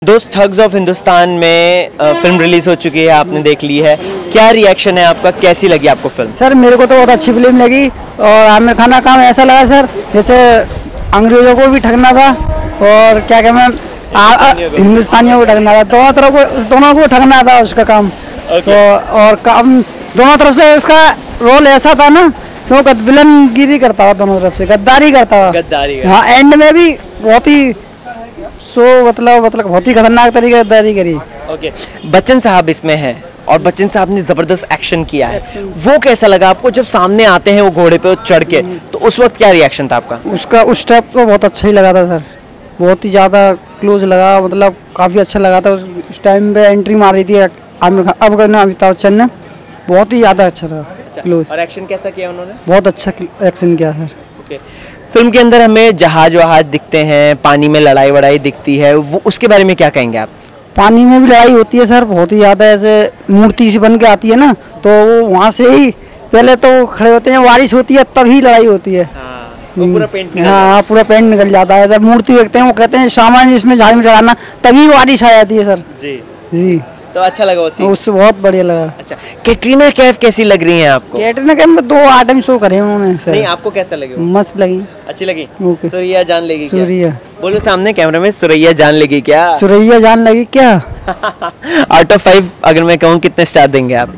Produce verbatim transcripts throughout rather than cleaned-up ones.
दोस्त thugs of Hindustan में film release हो चुकी है, आपने देख ली है, क्या रिएक्शन है आपका, कैसी लगी आपको फिल्म? सर मेरे को तो बहुत अच्छी फिल्म लगी और आमिर खान का काम ऐसा लगा सर जैसे अंग्रेजों को भी ठगना था और क्या क्या मैं हिंदुस्तानियों को ठगना था, दोनों तरफ को दोनों को ठगना था उसका काम। okay. तो और काम दोनों तरफ से उसका रोल ऐसा था ना, वो विलनगिरी करता था, दोनों तरफ से गद्दारी करता था। गद्दारी हाँ, एंड में भी बहुत ही सो मतलब मतलब बहुत ही खतरनाक तरीके गद्दारी करी। ओके, बच्चन साहब इसमें है और बच्चन साहब ने जबरदस्त एक्शन किया है, वो कैसा लगा आपको जब सामने आते हैं वो घोड़े पे चढ़ के, तो उस वक्त क्या रिएक्शन था आपका? उसका उस स्टेप तो बहुत अच्छा ही लगा था सर, बहुत ही ज़्यादा क्लोज लगा, मतलब काफ़ी अच्छा लगा था। उस टाइम पे एंट्री मारी थी आमिर खान, अब करना अमिताभ बच्चन ने, बहुत ही ज़्यादा अच्छा लगा। अच्छा, क्लोज। और एक्शन कैसा किया उन्होंने? बहुत अच्छा एक्शन किया सर। ओके, फिल्म के अंदर हमें जहाज वहाज दिखते हैं, पानी में लड़ाई वड़ाई दिखती है, वो उसके बारे में क्या कहेंगे आप? पानी में भी लड़ाई होती है सर, बहुत ही ज़्यादा, ऐसे मूर्ति सी बन के आती है ना, तो वो वहाँ से ही पहले तो खड़े होते हैं, बारिश होती है तभी लड़ाई होती है। हाँ, वो पूरा पेंट निकल हाँ, पूरा पेंट निकल जाता है। जब मूर्ति देखते हैं वो कहते हैं सामान इसमें जहाज में चढ़ाना, तभी बारिश आ जाती है सर। जी जी, तो अच्छा लगा वो सीन? उससे बहुत बढ़िया लगा। अच्छा, कैटरीना कैफ कैसी लग रही है आपको? कैटरीना कैफ में दो आइटम शो करे उन्होंने सर। नहीं, आपको कैसा लगे? मस्त लगी। अच्छी लगी? ओके। सुरैया जान लेगी क्या? सुरैया बोलो सामने कैमरा में, सुरैया जान लेगी क्या? सुरैया जान लगी क्या? आउट ऑफ फाइव अगर मैं कहूँ कितने स्टार देंगे आप?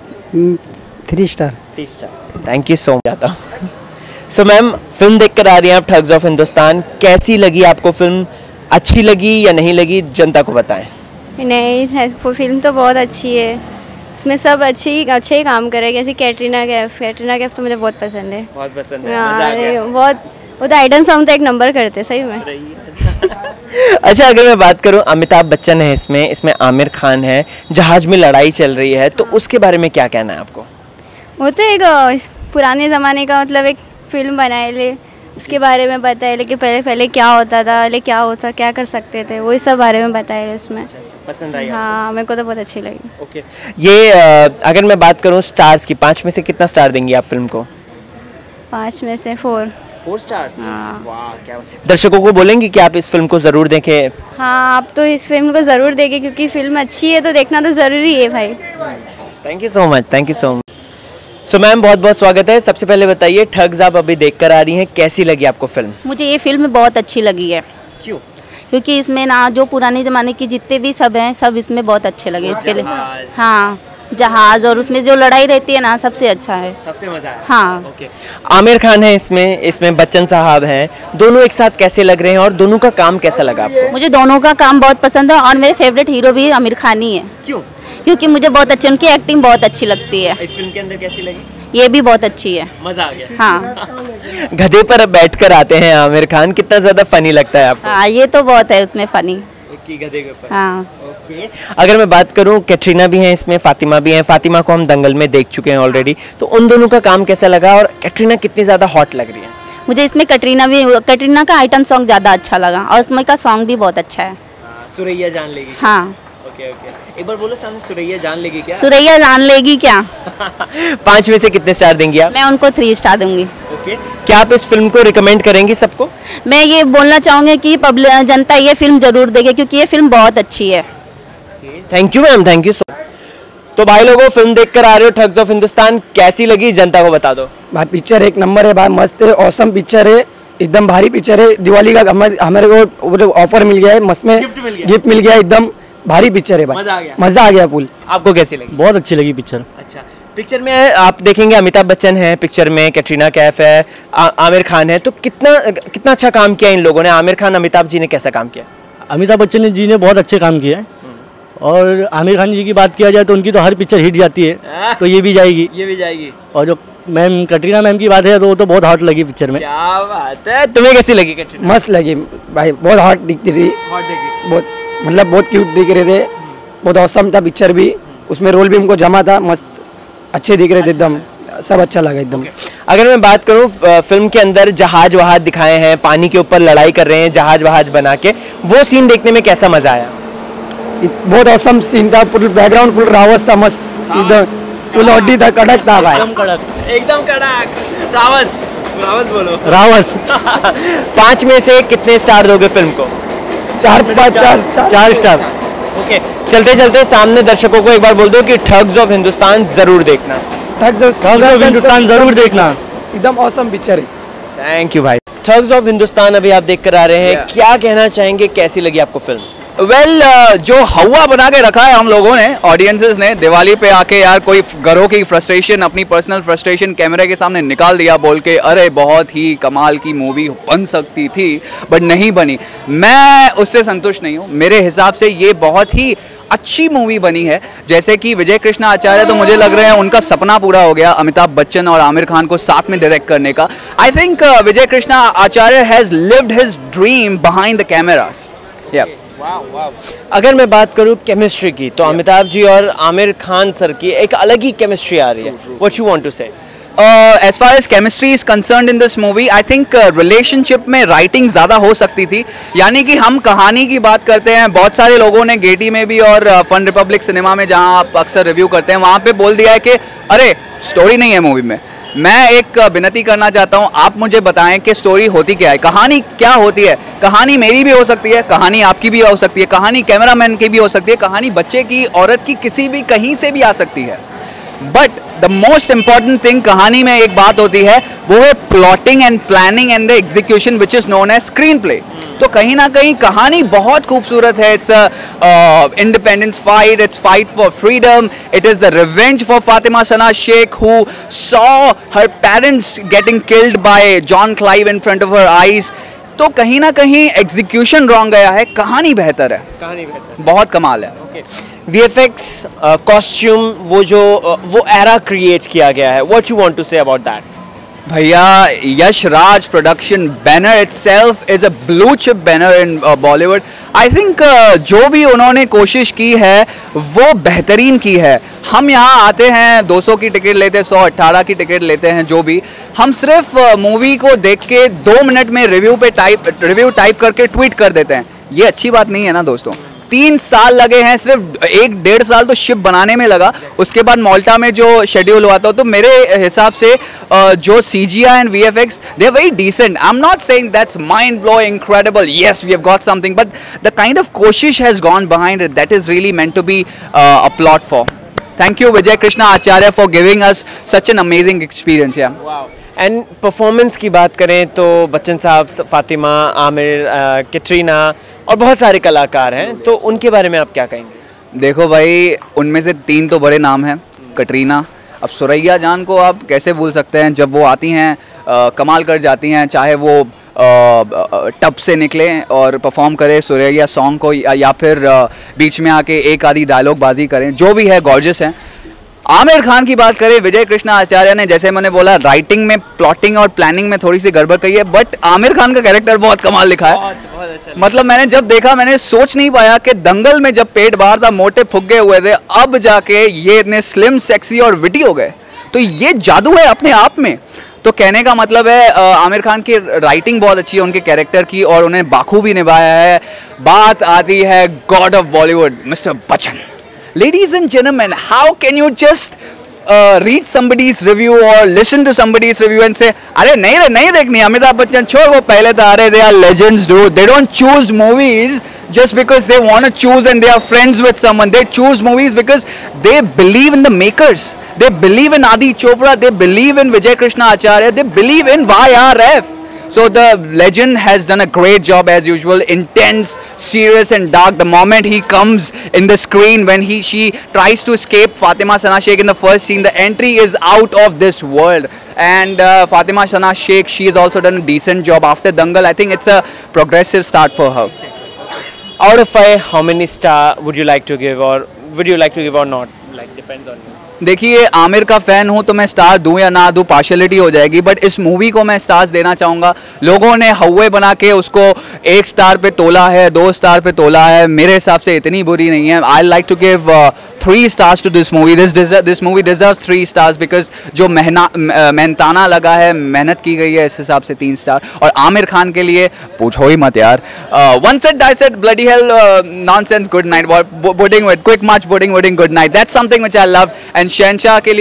Three star. Three star, thank you so much. So ma'am, film देख कर आ रही हैं आप ठग्स ऑफ हिंदुस्तान, कैसी लगी आपको फिल्म? अच्छी लगी या नहीं लगी, जनता को बताएं। नहीं, वो फिल्म तो बहुत अच्छी है, उसमें सब अच्छी अच्छे ही काम करे, जैसे कैटरीना कैफ। कैटरीना कैफ तो मुझे बहुत पसंद है। बहुत पसंद है, मजा आ गया। बहुत, वो तो आइटम सॉन्ग तो एक नंबर करते सही में। अच्छा, अगर मैं बात करूं, अमिताभ बच्चन है इसमें, इसमें आमिर खान है, जहाज में लड़ाई चल रही है, तो उसके बारे में क्या कहना है आपको? वो तो एक पुराने ज़माने का मतलब एक फिल्म बनाए ले, उसके बारे में बताए ले कि पहले पहले क्या होता था, पहले क्या होता, क्या कर सकते थे, वही सब बारे में बताए ले उसमें। पसंद आई? हाँ, मेरे को तो बहुत अच्छी लगी। ओके, ये अगर मैं बात करूं स्टार्स की, पाँच में से कितना स्टार देंगी आप फिल्म को? पाँच में से फोर। Four stars? हाँ। वाह, क्या दर्शकों को बोलेंगे कि आप इस फिल्म को ज़रूर देखें? हाँ, आप तो इस फिल्म को ज़रूर देखें क्योंकि फिल्म अच्छी है तो देखना तो ज़रूरी है भाई। Thank you so much, thank you so much. So ma'am, बहुत बहुत स्वागत है। सबसे पहले बताइए, ठग्स आप अभी देख कर आ रही हैं, कैसी लगी आपको फिल्म? मुझे ये फिल्म बहुत अच्छी लगी है। क्यों? क्योंकि इसमें ना जो पुराने ज़माने की जितने भी सब हैं, सब इसमें बहुत अच्छे लगे इसके लिए। हाँ, जहाज और उसमें जो लड़ाई रहती है ना, सबसे अच्छा है, सबसे मजा है। हाँ। ओके, आमिर खान है इसमें, इसमें बच्चन साहब हैं, दोनों एक साथ कैसे लग रहे हैं और दोनों का काम कैसा लगा आपको? मुझे दोनों का काम बहुत पसंद है और मेरे फेवरेट हीरो भी आमिर खान ही है। क्यों? क्योंकि मुझे बहुत अच्छी उनकी एक्टिंग बहुत अच्छी लगती है। इस फिल्म के अंदर कैसी लगी? ये भी बहुत अच्छी है, मजा आ गया। हाँ। गधे पर बैठकर आते हैं आमिर खान, कितना ज्यादा फनी लगता है आपको? हाँ, ये तो बहुत है उसमें फनी। कि गधे के ऊपर। हाँ। ओके, अगर मैं बात करूं, कैटरीना भी है इसमें, फातिमा भी है। फातिमा को हम दंगल में देख चुके हैं ऑलरेडी, तो उन दोनों का काम कैसा लगा और कैटरीना कितनी ज्यादा हॉट लग रही है? मुझे इसमें कैटरीना भी कैटरीना का आइटम सॉन्ग ज़्यादा अच्छा लगा और उसमें का सॉन्ग भी बहुत अच्छा है। सुरैया जान लेगी? हाँ। ओके ओके, एक बार बोलो सामने, सुरैया जान लेगी क्या? सुरैया जान लेगी क्या? पाँच में से कितने स्टार देंगी आप? मैं उनको थ्री स्टार दूंगी। ओके, क्या आप इस फिल्म को रिकमेंड करेंगी सबको? मैं ये बोलना चाहूँगी कि पब्लिक जनता ये फिल्म जरूर देखे क्योंकि ये फिल्म बहुत अच्छी है। Thank you ma'am, thank you so. तो भाई लोगों, फिल्म देख कर आ रहे हो ठग्स ऑफ हिंदुस्तान, कैसी लगी जनता को बता दो। भाई पिक्चर एक नंबर है भाई, मस्त है, औसम पिक्चर है, एकदम भारी पिक्चर है। दिवाली का हमारे को ऑफर मिल गया है, मस्त में गिफ्ट मिल गया, गिफ्ट मिल गया, एकदम भारी पिक्चर है भाई, मजा आ गया, मजा आ गया फुल। आपको कैसी लगी? बहुत अच्छी लगी पिक्चर। अच्छा, पिक्चर में आप देखेंगे अमिताभ बच्चन है पिक्चर में, कैटरीना कैफ है, आ, आमिर खान है, तो कितना कितना अच्छा काम किया इन लोगों ने। आमिर खान, अमिताभ जी ने कैसा काम किया? अमिताभ बच्चन जी ने बहुत अच्छे काम किए हैं और आमिर खान जी की बात किया जाए तो उनकी तो हर पिक्चर हिट जाती है, तो ये भी जाएगी, ये भी जाएगी। और जो मैम कैटरीना मैम की बात है तो वो तो बहुत हॉट लगी पिक्चर में। क्या बात है, तुम्हें कैसी लगी कैटरीना? मस्त लगी भाई, बहुत हॉट दिख रही, बहुत मतलब बहुत क्यूट दिख रहे थे, बहुत औसम था पिक्चर भी, उसमें रोल भी हमको जमा था, मस्त अच्छे दिख रहे थे एकदम, सब अच्छा लगा एकदम। अगर मैं बात करूं, फिल्म के अंदर जहाज वहाज दिखाए हैं, पानी के ऊपर लड़ाई कर रहे हैं जहाज वहाज बना के, वो सीन देखने में कैसा मजा आया? बहुत औसम सीन था, पूरी बैकग्राउंड पूरा रावस था, मस्त एकदम, फुल हड्डी था, कड़क था भाई, एकदम कड़क, एकदम कड़क। रावस, रावस बोलो, रावस। पाँच में से कितने स्टार दोगे फिल्म को? चार पाँच चार चार स्टार। ओके, चलते चलते सामने दर्शकों को एक बार बोल दो कि ठग्स ऑफ हिंदुस्तान जरूर देखना। ठग्स ऑफ हिंदुस्तान जरूर देखना, एकदम औसम पिक्चर है। थैंक यू भाई। ठग्स ऑफ हिंदुस्तान अभी आप देख कर आ रहे हैं, Yeah. क्या कहना चाहेंगे, कैसी लगी आपको फिल्म? वेल well, uh, जो हवा बना के रखा है हम लोगों ने, ऑडियंसेस ने, दिवाली पे आके यार कोई घरों की फ्रस्ट्रेशन, अपनी पर्सनल फ्रस्ट्रेशन कैमरे के सामने निकाल दिया बोल के अरे बहुत ही कमाल की मूवी बन सकती थी बट नहीं बनी। मैं उससे संतुष्ट नहीं हूँ। मेरे हिसाब से ये बहुत ही अच्छी मूवी बनी है। जैसे कि विजय कृष्णा आचार्य, तो मुझे लग रहा है उनका सपना पूरा हो गया अमिताभ बच्चन और आमिर खान को साथ में डायरेक्ट करने का। I think Vijay Krishna Acharya has lived his dream behind the cameras. या अगर मैं बात करूं केमिस्ट्री की, तो अमिताभ जी और आमिर खान सर की एक अलग ही केमिस्ट्री आ रही है। What you want to say? As far as chemistry is concerned in this movie, I think relationship में राइटिंग ज़्यादा हो सकती थी। यानी कि हम कहानी की बात करते हैं, बहुत सारे लोगों ने गेटी में भी और फन रिपब्लिक सिनेमा में जहां आप अक्सर रिव्यू करते हैं वहां पे बोल दिया है कि अरे स्टोरी नहीं है मूवी में। मैं एक विनती करना चाहता हूं, आप मुझे बताएं कि स्टोरी होती क्या है, कहानी क्या होती है। कहानी मेरी भी हो सकती है, कहानी आपकी भी हो सकती है, कहानी कैमरामैन की भी हो सकती है, कहानी बच्चे की, औरत की, किसी भी कहीं से भी आ सकती है। But the most important thing कहानी में एक बात होती है, वो है plotting and planning and the execution which is known as screenplay. तो कहीं ना कहीं कहानी बहुत खूबसूरत है। It's independence fight, it's fight for freedom, it is the revenge for Fatima Sana Shaikh who saw her parents getting killed by John Clive in front of her eyes. तो कहीं ना कहीं एग्जीक्यूशन रॉन्ग गया है, कहानी बेहतर है, कहानी बेहतर, बहुत कमाल है। वीएफएक्स, कॉस्ट्यूम, वो जो uh, वो एरा क्रिएट किया गया है, what you want to say about that? भैया Yash Raj production banner itself is a blue chip banner in Bollywood. I think जो भी उन्होंने कोशिश की है वो बेहतरीन की है। हम यहाँ आते हैं, दो सौ की टिकट लेते हैं, सौ अट्ठारह की टिकट लेते हैं, जो भी, हम सिर्फ मूवी को देख के दो मिनट में रिव्यू पे टाइप रिव्यू टाइप करके ट्वीट कर देते हैं। ये अच्छी बात नहीं है ना दोस्तों। तीन साल लगे हैं, सिर्फ एक डेढ़ साल तो शिप बनाने में लगा, उसके बाद माल्टा में जो शेड्यूल हुआ था। तो मेरे हिसाब से जो CGI and VFX they are very decent. I am not saying that's mind blowing incredible, yes we have got something, but the kind of कोशिश has gone behind it, that is really meant to be applaud for. Thank you Vijay Krishna Acharya for giving us such an amazing experience. या and performance की बात करें तो बच्चन साहब, फातिमा, आमिर, कैटरीना और बहुत सारे कलाकार हैं, तो उनके बारे में आप क्या कहेंगे? देखो भाई, उनमें से तीन तो बड़े नाम हैं, कटरीना, अब सुरैया जान को आप कैसे भूल सकते हैं। जब वो आती हैं आ, कमाल कर जाती हैं, चाहे वो टब से निकलें और परफॉर्म करें सुरैया सॉन्ग को, या, या फिर आ, बीच में आके एक आधी डायलॉग बाजी करें, जो भी है गॉर्जियस हैं। आमिर खान की बात करें, विजय कृष्णा आचार्य ने, जैसे मैंने बोला, राइटिंग में, प्लॉटिंग और प्लानिंग में थोड़ी सी गड़बड़ कही है, बट आमिर खान का कैरेक्टर बहुत कमाल लिखा है। बहुत, बहुत अच्छा। मतलब मैंने जब देखा, मैंने सोच नहीं पाया कि दंगल में जब पेट बाहर था, मोटे फुग्गे हुए थे, अब जाके ये इतने स्लिम, सेक्सी और विटी हो गए। तो ये जादू है अपने आप में। तो कहने का मतलब है आमिर खान की राइटिंग बहुत अच्छी है उनके कैरेक्टर की, और उन्हें बाखूबी निभाया है। बात आती है God of Bollywood mister Bachchan. Ladies and gentlemen, how can you just uh, read somebody's review or listen to somebody's review and say, अरे नहीं रे नहीं देखनी अमिताभ बच्चन, छोड़ वो पहले तो, अरे they are legends dude. They don't choose movies just because they want to choose and they are friends with someone. They choose movies because they believe in the makers. They believe in Adi Chopra. They believe in Vijay Krishna Acharya. They believe in Y R F. So the legend has done a great job as usual, intense, serious and dark. The moment he comes in the screen, when he she tries to escape Fatima Sana Sheikh in the first scene, the entry is out of this world. And uh, Fatima Sana Sheikh, she has also done a decent job after Dangal. I think it's a progressive start for her. Out of five, how many star would you like to give, or would you like to give or not? Like depends on you. देखिए, आमिर का fan हूँ तो मैं star दूँ या ना दूँ, partiality हो जाएगी, बट इस मूवी को मैं स्टार्स देना चाहूँगा। लोगों ने हवे बना के उसको एक स्टार पे तोला है, दो स्टार पे तोला है, मेरे हिसाब से इतनी बुरी नहीं है। I like to give three stars to this movie. This this movie deserve three stars because जो मेहना मेहनताना लगा है, मेहनत की गई है, इस हिसाब से तीन स्टार। और आमिर खान के लिए पूछो ही मत यार। One set I said bloody hell nonsense good night, budding with quick march budding wooding good night, that's something which I love. And Shahenshah के लिए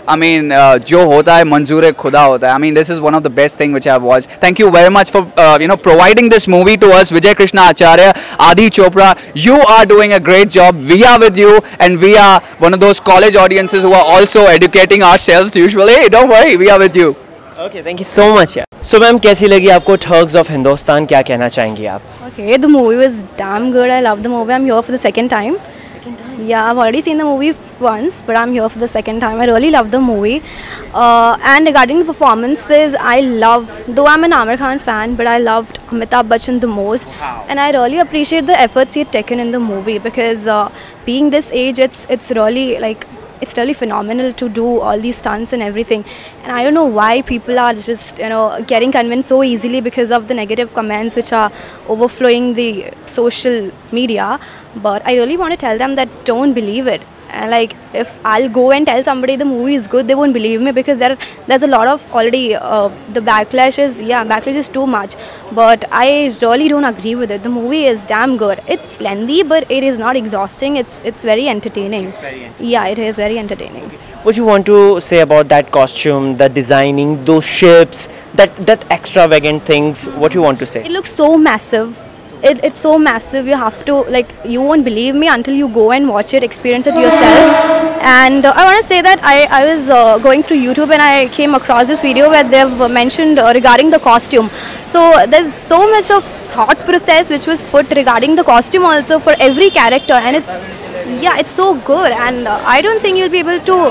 I mean, uh, जो होता है मंजूर खुदा होता है. I mean, this is one of the best thing which I have watched. Thank you very much for uh, you know providing this movie to us, Vijay Krishna Acharya, Adi Chopra. You are doing a great job. We are with you, and we are one of those college audiences who are also educating ourselves usually. Don't worry, we are with you. Okay, thank you so much. Yeah. So ma'am कैसी लगी आपको thugs of Hindustan, क्या कहना चाहेंगी आप? Okay, the movie was damn good. I love the movie. I'm here for the second time. Second time? Yeah, I've already seen the movie once, but I'm here for the second time. I really love the movie. Uh, and regarding the performances, I love, though I'm an Aamir Khan fan, but I loved Amitabh Bachchan the most. Wow. And I really appreciate the efforts he had taken in the movie because uh, being this age, it's it's really like, it's really phenomenal to do all these stunts and everything. And I don't know why people are just, you know, getting convinced so easily because of the negative comments which are overflowing the social media. But I really want to tell them that don't believe it. And like, if I'll go and tell somebody the movie is good, they won't believe me because there there's a lot of already uh, the backlash is yeah backlash is too much. But I really don't agree with it. The movie is damn good. It's lengthy, but it is not exhausting. It's it's very entertaining. It's very entertaining. Yeah, it is very entertaining. Okay. What you want to say about that costume, the designing, those ships, that that extravagant things? What you want to say? It looks so massive. It, it's so massive. You have to, like, you won't believe me until you go and watch it, experience it yourself. And uh, I want to say that I, I was uh, going through YouTube and I came across this video where they've mentioned uh, regarding the costume. So there's so much of thought process which was put regarding the costume also for every character, and it's yeah it's so good, and uh, I don't think you'll be able to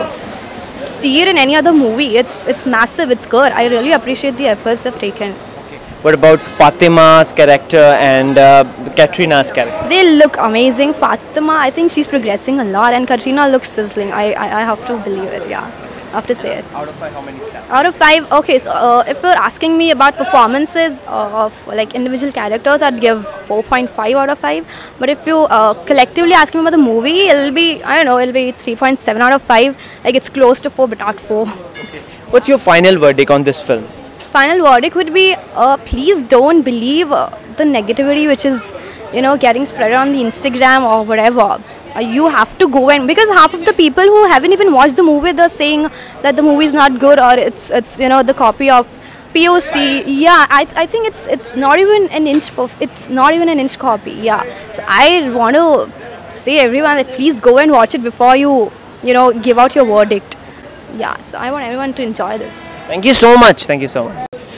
see it in any other movie. It's it's massive, it's good. I really appreciate the efforts they've taken. What about Fatima's character and uh, Katrina's character? They look amazing. Fatima, I think she's progressing a lot, and Katrina looks sizzling. I, I, I have to believe it, yeah. I have to say it. Out of five, how many stars? Out of five, okay, so uh, if you're asking me about performances uh, of like individual characters, I'd give four point five out of five. But if you uh, collectively ask me about the movie, it'll be, I don't know, it'll be three point seven out of five. Like, it's close to four, but not four. Okay. What's your final verdict on this film? Final verdict would be, uh, please don't believe uh, the negativity which is, you know, getting spread on the Instagram or whatever. Uh, you have to go and, because half of the people who haven't even watched the movie, they're saying that the movie is not good, or it's it's you know the copy of P O C. Yeah, I I think it's it's not even an inch of it's not even an inch copy. Yeah, so I want to say everyone that please go and watch it before you you know give out your verdict. Yeah, so I want everyone to enjoy this. Thank you so much. Thank you so much.